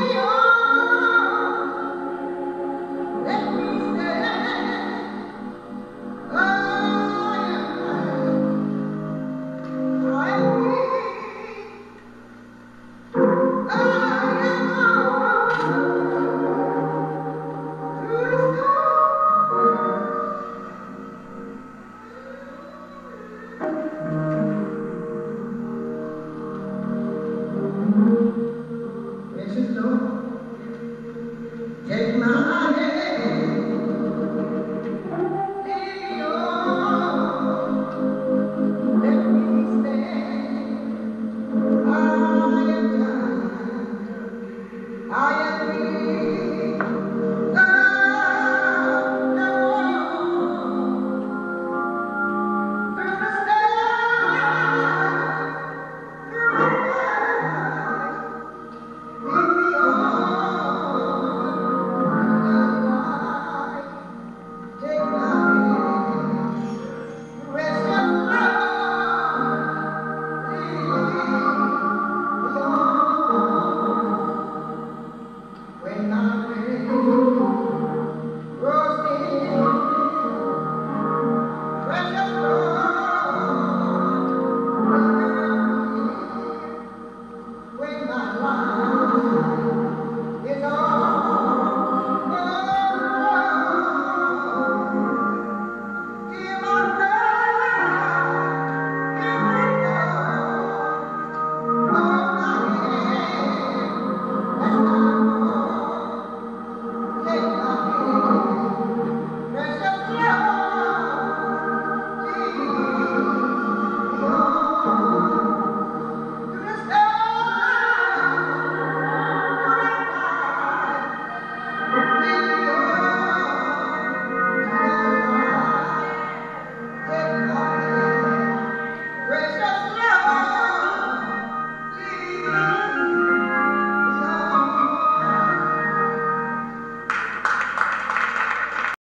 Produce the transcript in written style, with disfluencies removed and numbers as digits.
Take my hand, lead me on, let me stand. I am tired, I am weak. Love, no, through the storm, through the fight, lead me on. Take my hand, rest your love, lead me on. When my pain grows dim, precious Lord, when my life